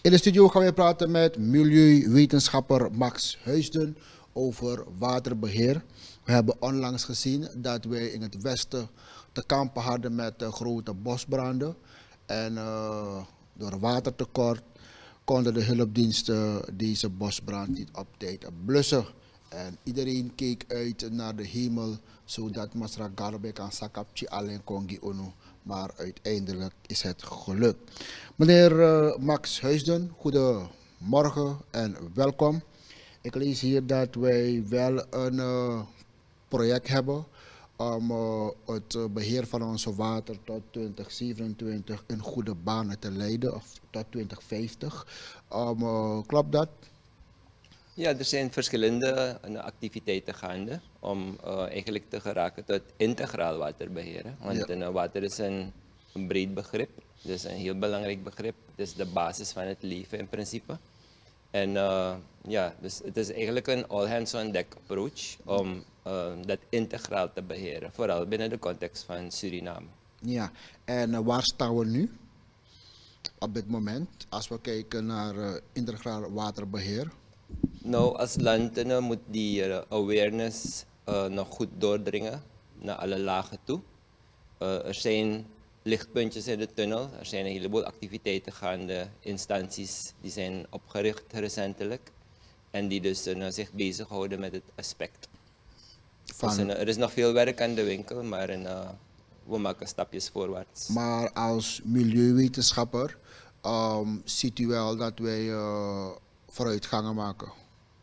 In de studio gaan we praten met milieuwetenschapper Max Huisden over waterbeheer. We hebben onlangs gezien dat wij in het westen te kampen hadden met grote bosbranden. En door watertekort konden de hulpdiensten deze bosbrand niet op tijd blussen. En iedereen keek uit naar de hemel, zodat Masra Garbe kan sakapchi alleen kongi ono. Maar uiteindelijk is het gelukt. Meneer Max Huisden, goedemorgen en welkom. Ik lees hier dat wij wel een project hebben om het beheer van onze water tot 2027 in goede banen te leiden, of tot 2050. Klopt dat? Ja, er zijn verschillende activiteiten gaande om eigenlijk te geraken tot integraal waterbeheer. Want water is een breed begrip, dus een heel belangrijk begrip. Het is de basis van het leven in principe. En dus het is eigenlijk een all hands on deck approach om dat integraal te beheren, vooral binnen de context van Suriname. Ja, en waar staan we nu op dit moment als we kijken naar integraal waterbeheer? Nou, als land moet die awareness nog goed doordringen naar alle lagen toe. Er zijn lichtpuntjes in de tunnel, er zijn een heleboel activiteiten gaande, instanties die zijn opgericht recentelijk en die dus zich bezighouden met het aspect. Dus, er is nog veel werk aan de winkel, maar we maken stapjes voorwaarts. Maar als milieuwetenschapper ziet u wel dat wij vooruitgangen maken?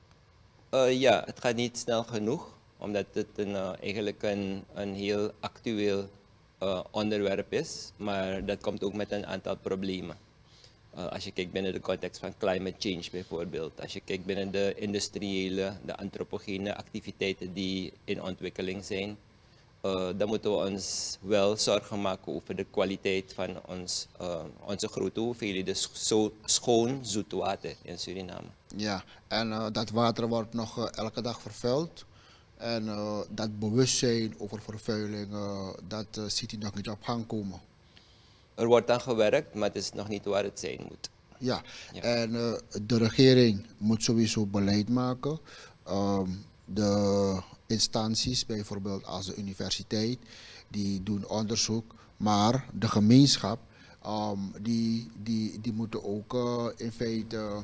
Ja, het gaat niet snel genoeg, omdat het eigenlijk een heel actueel onderwerp is, maar dat komt ook met een aantal problemen. Als je kijkt binnen de context van climate change bijvoorbeeld, als je kijkt binnen de industriële, de antropogene activiteiten die in ontwikkeling zijn, dan moeten we ons wel zorgen maken over de kwaliteit van onze grote hoeveelheden, dus schoon zoet water in Suriname. Ja, en dat water wordt nog elke dag vervuild. En dat bewustzijn over vervuiling, dat ziet u nog niet op gang komen. Er wordt aan gewerkt, maar het is nog niet waar het zijn moet. Ja, en de regering moet sowieso beleid maken. De instanties, bijvoorbeeld als de universiteit, die doen onderzoek. Maar de gemeenschap, die moeten ook in feite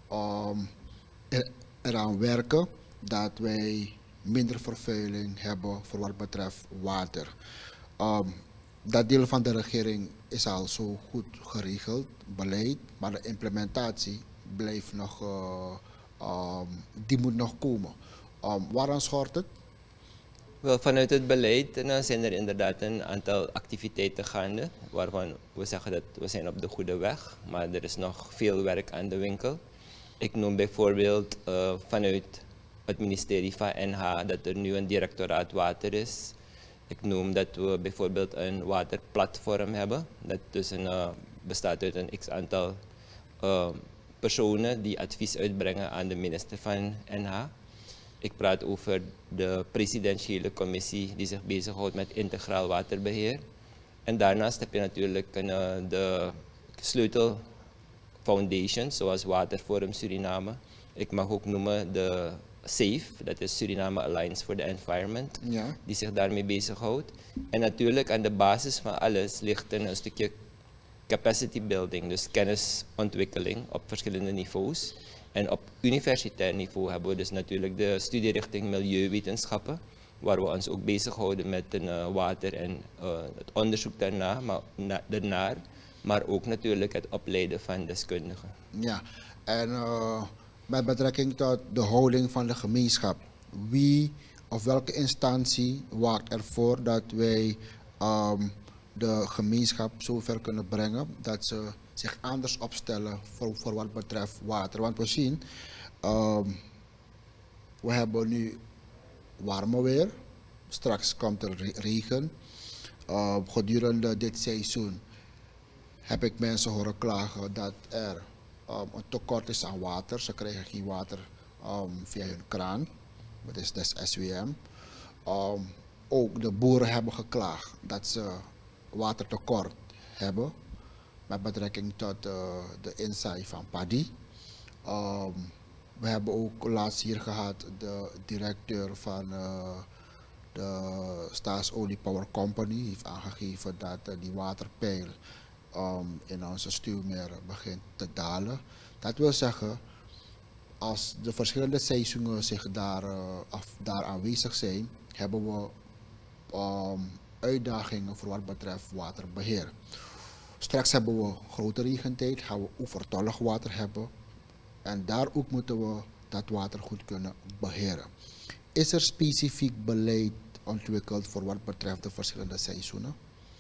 eraan werken dat wij minder vervuiling hebben voor wat betreft water. Dat deel van de regering is al zo goed geregeld, beleid, maar de implementatie blijft nog, die moet nog komen. Waaraan schort het? Wel, vanuit het beleid zijn er inderdaad een aantal activiteiten gaande, waarvan we zeggen dat we zijn op de goede weg, maar er is nog veel werk aan de winkel. Ik noem bijvoorbeeld vanuit het ministerie van NH dat er nu een directoraat water is. Ik noem dat we bijvoorbeeld een waterplatform hebben, dat dus bestaat uit een x-aantal personen die advies uitbrengen aan de minister van NH. Ik praat over de presidentiële commissie die zich bezighoudt met integraal waterbeheer. En daarnaast heb je natuurlijk de sleutel foundations, zoals Waterforum Suriname. Ik mag ook noemen de SAFE, dat is Suriname Alliance for the Environment, die zich daarmee bezighoudt. En natuurlijk aan de basis van alles ligt een stukje capacity building, dus kennisontwikkeling op verschillende niveaus. En op universitair niveau hebben we dus natuurlijk de studierichting Milieuwetenschappen, waar we ons ook bezighouden met water en het onderzoek daarnaar, maar ook natuurlijk het opleiden van deskundigen. Ja, en met betrekking tot de houding van de gemeenschap, wie of welke instantie waakt ervoor dat wij de gemeenschap zover kunnen brengen dat ze zich anders opstellen voor wat betreft water? Want we zien, we hebben nu warme weer, straks komt er regen. Gedurende dit seizoen heb ik mensen horen klagen dat er een tekort is aan water. Ze krijgen geen water via hun kraan, dat is SWM. Ook de boeren hebben geklaagd dat ze watertekort hebben. met betrekking tot de inzaai van paddy. We hebben ook laatst hier gehad de directeur van de Staatsolie Power Company heeft aangegeven dat die waterpeil in onze stuwmeer begint te dalen. Dat wil zeggen, als de verschillende seizoenen zich daar aanwezig zijn, hebben we uitdagingen voor wat betreft waterbeheer. Straks hebben we grote regentijd, gaan we overtollig water hebben. En daar ook moeten we dat water goed kunnen beheren. Is er specifiek beleid ontwikkeld voor wat betreft de verschillende seizoenen?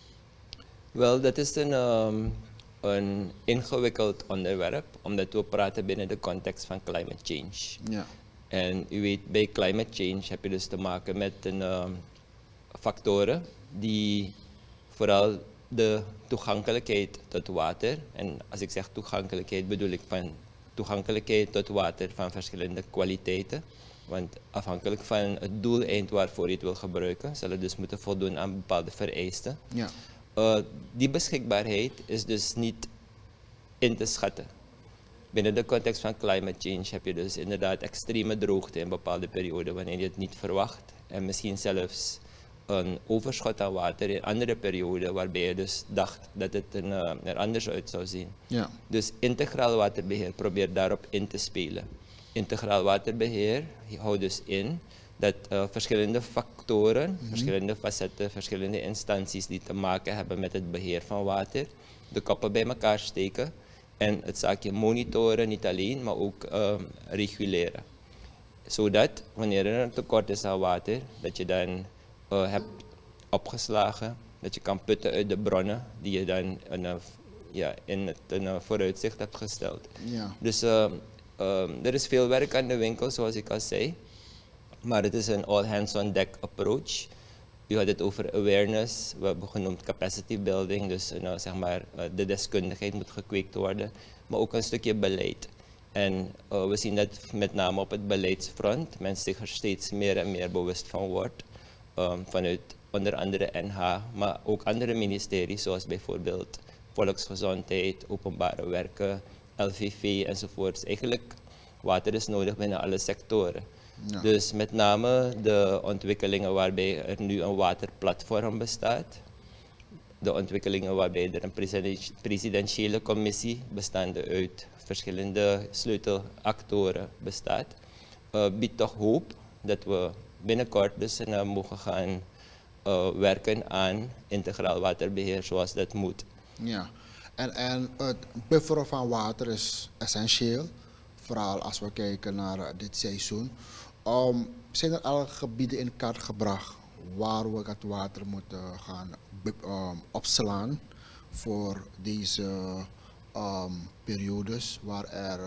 Wel, dat is een ingewikkeld onderwerp, omdat we praten binnen de context van climate change. Ja. En u weet, bij climate change heb je dus te maken met factoren die vooral de toegankelijkheid tot water, en als ik zeg toegankelijkheid bedoel ik van toegankelijkheid tot water van verschillende kwaliteiten. Want afhankelijk van het doeleind waarvoor je het wil gebruiken, zal het dus moeten voldoen aan bepaalde vereisten. Ja. Die beschikbaarheid is dus niet in te schatten. Binnen de context van climate change heb je dus inderdaad extreme droogte in bepaalde perioden wanneer je het niet verwacht. En misschien zelfs een overschot aan water in andere perioden waarbij je dus dacht dat het er anders uit zou zien. Ja. Dus integraal waterbeheer probeert daarop in te spelen. Integraal waterbeheer houdt dus in dat verschillende factoren, verschillende facetten, verschillende instanties die te maken hebben met het beheer van water, de koppen bij elkaar steken en het zaakje monitoren, niet alleen, maar ook reguleren. Zodat wanneer er een tekort is aan water, dat je dan hebt opgeslagen, dat je kan putten uit de bronnen die je dan in het vooruitzicht hebt gesteld. Ja. Dus er is veel werk aan de winkel, zoals ik al zei. Maar het is een all-hands-on-deck approach. U had het over awareness, we hebben genoemd capacity building, dus zeg maar, de deskundigheid moet gekweekt worden, maar ook een stukje beleid. En we zien dat met name op het beleidsfront mensen zich er steeds meer en meer bewust van wordt. Vanuit onder andere NH, maar ook andere ministeries, zoals bijvoorbeeld Volksgezondheid, Openbare Werken, LVV enzovoorts. Eigenlijk, water is nodig binnen alle sectoren. Ja. Dus met name de ontwikkelingen waarbij er nu een waterplatform bestaat. De ontwikkelingen waarbij er een presidentiële commissie bestaande uit verschillende sleutelactoren bestaat. Biedt toch hoop dat we binnenkort dus mogen gaan werken aan integraal waterbeheer zoals dat moet. Ja, en het bufferen van water is essentieel, vooral als we kijken naar dit seizoen. Zijn er al gebieden in kaart gebracht waar we het water moeten gaan opslaan voor deze periodes waar er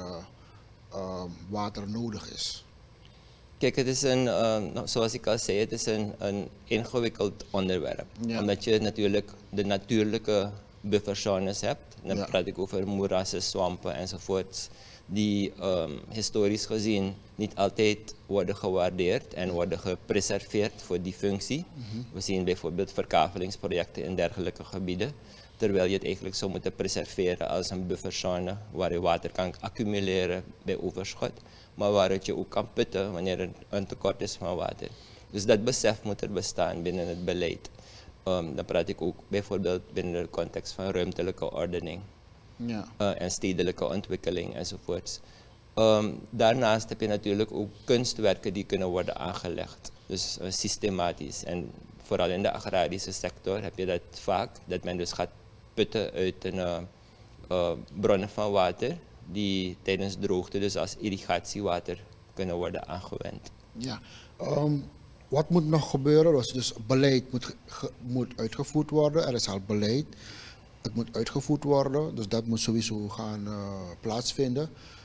water nodig is? Kijk, het is zoals ik al zei, het is een ingewikkeld onderwerp. Ja. Omdat je natuurlijk de natuurlijke bufferzones hebt. Dan praat ik over moerassen, swampen enzovoort. Die historisch gezien niet altijd worden gewaardeerd en worden gepreserveerd voor die functie. We zien bijvoorbeeld verkavelingsprojecten in dergelijke gebieden. Terwijl je het eigenlijk zou moeten preserveren als een bufferzone waar je water kan accumuleren bij overschot. Maar waaruit je ook kan putten wanneer er een tekort is van water. Dus dat besef moet er bestaan binnen het beleid. Dan praat ik ook bijvoorbeeld binnen de context van ruimtelijke ordening. Ja. En stedelijke ontwikkeling enzovoorts. Daarnaast heb je natuurlijk ook kunstwerken die kunnen worden aangelegd. Dus systematisch. En vooral in de agrarische sector heb je dat vaak. Dat men dus gaat putten uit bronnen van water die tijdens droogte dus als irrigatiewater kunnen worden aangewend. Ja, wat moet nog gebeuren? Dus beleid moet uitgevoerd worden. Er is al beleid. Het moet uitgevoerd worden, dus dat moet sowieso gaan plaatsvinden.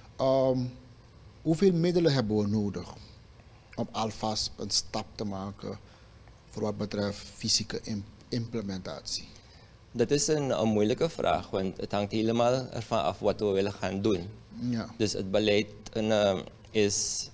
Hoeveel middelen hebben we nodig om alvast een stap te maken voor wat betreft fysieke implementatie? Dat is een moeilijke vraag, want het hangt helemaal ervan af wat we willen gaan doen. Ja. Dus het beleid is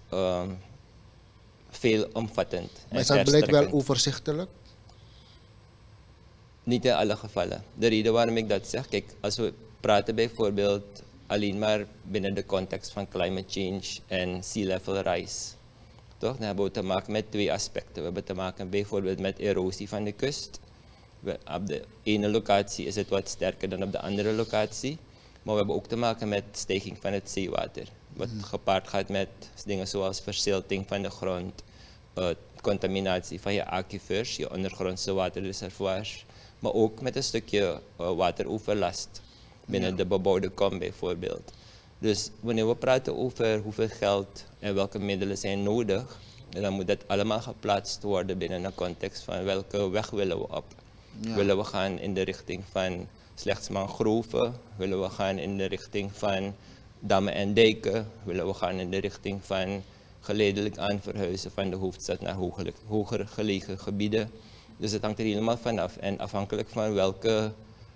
veelomvattend. Maar is dat beleid wel overzichtelijk? Niet in alle gevallen. De reden waarom ik dat zeg, kijk, als we praten bijvoorbeeld alleen maar binnen de context van climate change en sea level rise. Toch? Dan hebben we te maken met twee aspecten. We hebben te maken bijvoorbeeld met erosie van de kust. Op de ene locatie is het wat sterker dan op de andere locatie. Maar we hebben ook te maken met stijging van het zeewater. Wat gepaard gaat met dingen zoals verzilting van de grond, contaminatie van je aquifers, je ondergrondse waterreservoirs. Maar ook met een stukje wateroverlast binnen de bebouwde kom bijvoorbeeld. Dus wanneer we praten over hoeveel geld en welke middelen zijn nodig, dan moet dat allemaal geplaatst worden binnen een context van welke weg willen we op. Ja. Willen we gaan in de richting van slechts mangroven? Willen we gaan in de richting van dammen en dijken? Willen we gaan in de richting van geleidelijk aan verhuizen van de hoofdstad naar hoger gelegen gebieden? Dus het hangt er helemaal vanaf. En afhankelijk van welke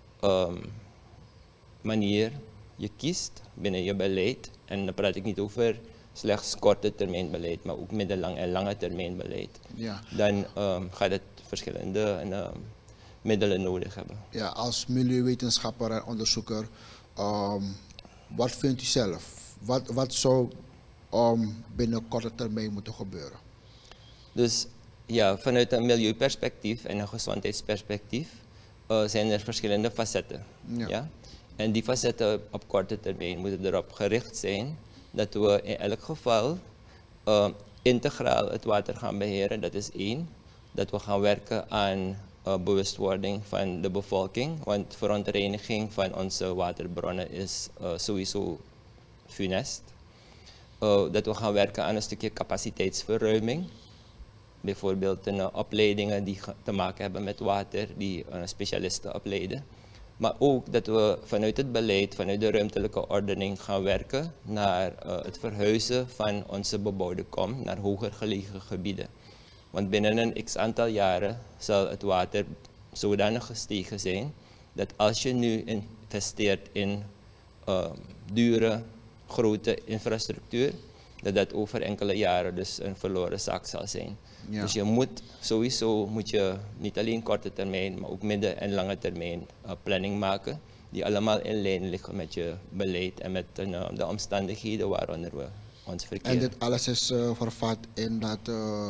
manier je kiest binnen je beleid, en dan praat ik niet over slechts korte termijn beleid, maar ook middellang en lange termijn beleid, ja. Dan gaat het verschillende middelen nodig hebben. Ja, als milieuwetenschapper en onderzoeker, wat vindt u zelf? Wat zou binnen korte termijn moeten gebeuren? Dus ja, vanuit een milieuperspectief en een gezondheidsperspectief zijn er verschillende facetten. Ja. Ja? En die facetten op korte termijn moeten erop gericht zijn dat we in elk geval integraal het water gaan beheren, dat is één. Dat we gaan werken aan bewustwording van de bevolking, want verontreiniging van onze waterbronnen is sowieso funest. Dat we gaan werken aan een stukje capaciteitsverruiming. Bijvoorbeeld opleidingen die te maken hebben met water, die specialisten opleiden. Maar ook dat we vanuit het beleid, vanuit de ruimtelijke ordening gaan werken naar het verhuizen van onze bebouwde kom naar hoger gelegen gebieden. Want binnen een x-aantal jaren zal het water zodanig gestegen zijn dat als je nu investeert in dure, grote infrastructuur, dat over enkele jaren dus een verloren zaak zal zijn. Ja. Dus je moet sowieso niet alleen korte termijn, maar ook midden- en lange termijn planning maken, die allemaal in lijn liggen met je beleid en met de omstandigheden waaronder we ons verkeren. En dit alles is vervat in dat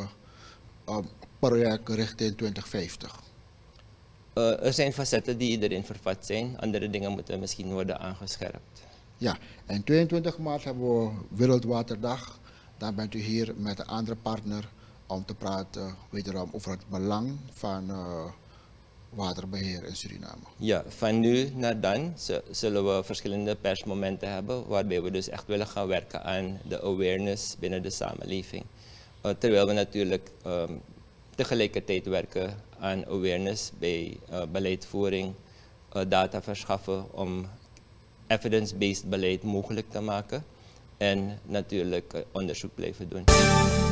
project richting 2050? Er zijn facetten die erin vervat zijn, andere dingen moeten misschien worden aangescherpt. Ja, en 22 maart hebben we Wereldwaterdag. Dan bent u hier met een andere partner om te praten wederom over het belang van waterbeheer in Suriname. Ja, van nu naar dan zullen we verschillende persmomenten hebben waarbij we dus echt willen gaan werken aan de awareness binnen de samenleving. Terwijl we natuurlijk tegelijkertijd werken aan awareness bij beleidvoering, data verschaffen om evidence-based beleid mogelijk te maken en natuurlijk onderzoek blijven doen.